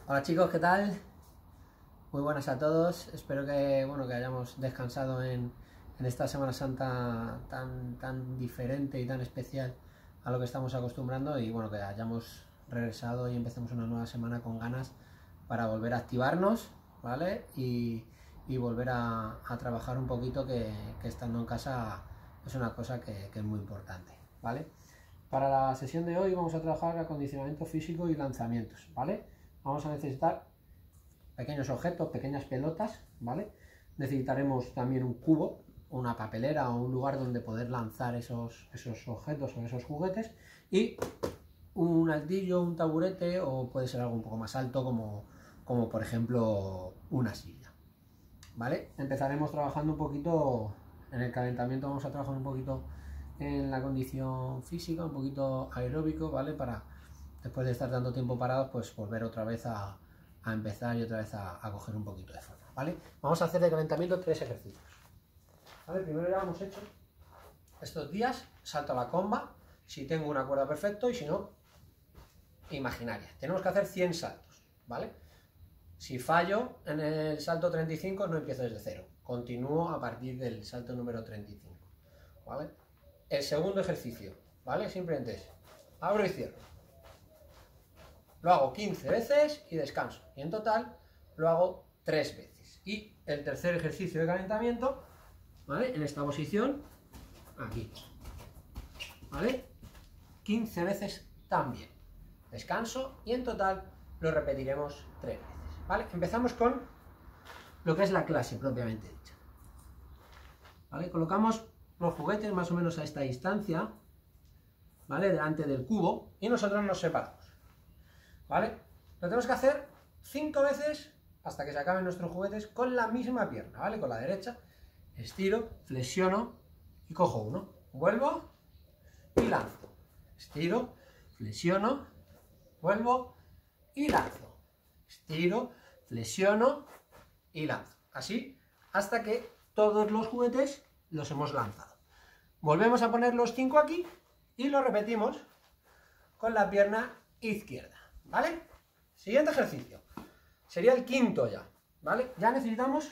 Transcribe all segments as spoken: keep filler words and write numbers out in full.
Hola chicos, ¿qué tal? Muy buenas a todos. Espero que, bueno, que hayamos descansado en, en esta Semana Santa tan, tan diferente y tan especial a lo que estamos acostumbrando, y bueno, que hayamos regresado y empecemos una nueva semana con ganas para volver a activarnos, ¿vale? Y, y volver a, a trabajar un poquito, que, que estando en casa es una cosa que, que es muy importante, ¿vale? Para la sesión de hoy vamos a trabajar acondicionamiento físico y lanzamientos, ¿vale? Vamos a necesitar pequeños objetos, pequeñas pelotas, ¿vale? Necesitaremos también un cubo, una papelera o un lugar donde poder lanzar esos, esos objetos o esos juguetes, y un altillo, un taburete, o puede ser algo un poco más alto como, como por ejemplo una silla, ¿vale? Empezaremos trabajando un poquito en el calentamiento, vamos a trabajar un poquito en la condición física, un poquito aeróbico, ¿vale? Para después de estar tanto tiempo parados, pues volver otra vez a, a empezar y otra vez a, a coger un poquito de forma, ¿vale? Vamos a hacer de calentamiento tres ejercicios, ¿vale? Primero ya hemos hecho estos días salto a la comba, si tengo una cuerda perfecto, y si no, imaginaria. Tenemos que hacer cien saltos, ¿vale? Si fallo en el salto treinta y cinco, no empiezo desde cero, continúo a partir del salto número treinta y cinco, ¿vale? El segundo ejercicio, ¿vale? Simplemente es abro y cierro. Lo hago quince veces y descanso. Y en total lo hago tres veces. Y el tercer ejercicio de calentamiento, ¿vale? En esta posición, aquí, ¿vale? quince veces también. Descanso y en total lo repetiremos tres veces, ¿vale? Empezamos con lo que es la clase propiamente dicha, ¿vale? Colocamos los juguetes más o menos a esta distancia, ¿vale? Delante del cubo, y nosotros nos separamos, ¿vale? Lo tenemos que hacer cinco veces hasta que se acaben nuestros juguetes con la misma pierna, ¿vale? Con la derecha, estiro, flexiono y cojo uno, vuelvo y lanzo, estiro, flexiono, vuelvo y lanzo, estiro, flexiono y lanzo, así hasta que todos los juguetes los hemos lanzado. Volvemos a poner los cinco aquí y lo repetimos con la pierna izquierda, ¿vale? Siguiente ejercicio. Sería el quinto ya, ¿vale? Ya necesitamos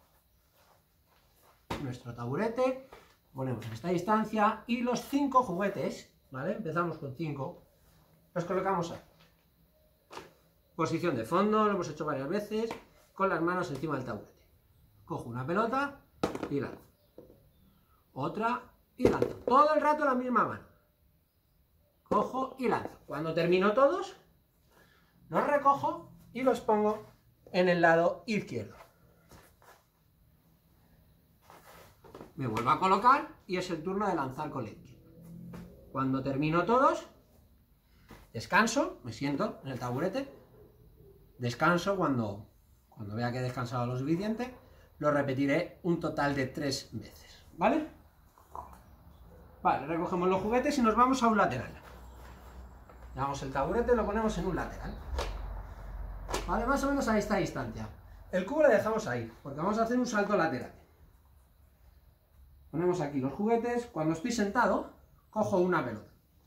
nuestro taburete, ponemos en esta distancia, y los cinco juguetes, ¿vale? Empezamos con cinco, los colocamos ahí. Posición de fondo, lo hemos hecho varias veces, con las manos encima del taburete. Cojo una pelota y lanzo. Otra y lanzo. Todo el rato la misma mano. Cojo y lanzo. Cuando termino todos, los recojo y los pongo en el lado izquierdo. Me vuelvo a colocar y es el turno de lanzar con la izquierda. Cuando termino todos, descanso, me siento en el taburete, descanso. Cuando, cuando vea que he descansado lo suficiente, lo repetiré un total de tres veces, ¿vale? Vale, recogemos los juguetes y nos vamos a un lateral. Llevamos el taburete y lo ponemos en un lateral, vale, más o menos a esta distancia. El cubo lo dejamos ahí, porque vamos a hacer un salto lateral. Ponemos aquí los juguetes. Cuando estoy sentado, cojo una pelota,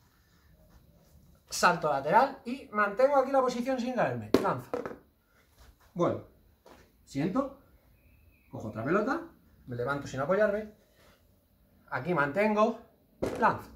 salto lateral y mantengo aquí la posición sin caerme. Lanzo, vuelvo, siento, cojo otra pelota, me levanto sin apoyarme, aquí mantengo, lanzo.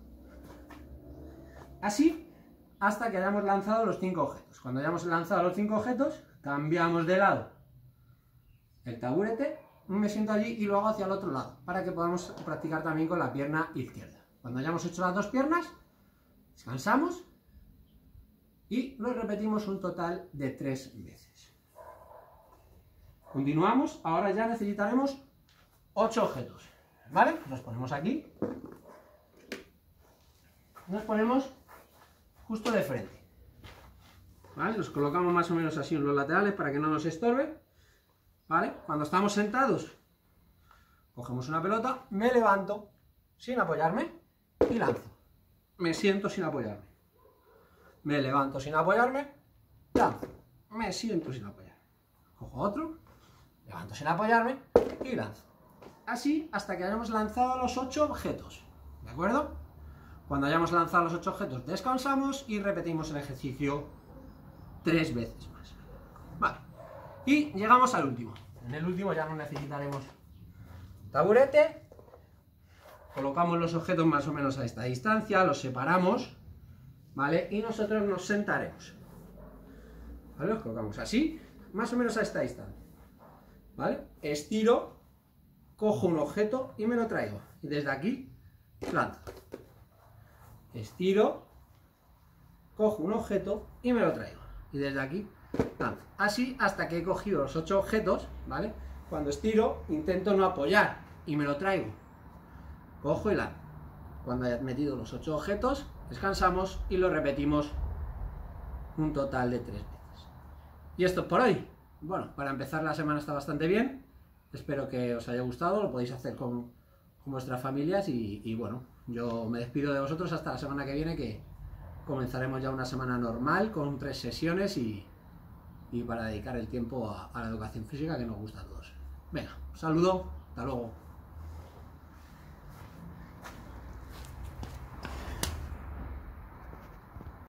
Así hasta que hayamos lanzado los cinco objetos. Cuando hayamos lanzado los cinco objetos, cambiamos de lado el taburete, me siento allí y lo hago hacia el otro lado, para que podamos practicar también con la pierna izquierda. Cuando hayamos hecho las dos piernas, descansamos y lo repetimos un total de tres veces. Continuamos. Ahora ya necesitaremos ocho objetos, ¿vale? Los ponemos aquí, nos ponemos justo de frente, ¿vale? Los colocamos más o menos así en los laterales para que no nos estorbe, ¿vale? Cuando estamos sentados, cogemos una pelota, me levanto sin apoyarme y lanzo. Me siento sin apoyarme, me levanto sin apoyarme, lanzo. Me siento sin apoyarme, cojo otro, levanto sin apoyarme y lanzo. Así hasta que hayamos lanzado los ocho objetos, ¿de acuerdo? Cuando hayamos lanzado los ocho objetos, descansamos y repetimos el ejercicio tres veces más. Y llegamos al último. En el último ya no necesitaremos taburete. Colocamos los objetos más o menos a esta distancia, los separamos, ¿vale? Y nosotros nos sentaremos. ¿Vale? Los colocamos así, más o menos a esta distancia. ¿Vale? Estiro, cojo un objeto y me lo traigo. Y desde aquí, planto. Estiro, cojo un objeto y me lo traigo. Y desde aquí, planto. Así hasta que he cogido los ocho objetos, ¿vale? Cuando estiro, intento no apoyar y me lo traigo. Cojo y lanzo. Cuando haya metido los ocho objetos, descansamos y lo repetimos un total de tres veces. Y esto es por hoy. Bueno, para empezar la semana está bastante bien. Espero que os haya gustado, lo podéis hacer con, con vuestras familias y, y bueno, yo me despido de vosotros hasta la semana que viene, que comenzaremos ya una semana normal con tres sesiones y, y para dedicar el tiempo a, a la educación física que nos gusta a todos. Venga, un saludo, hasta luego.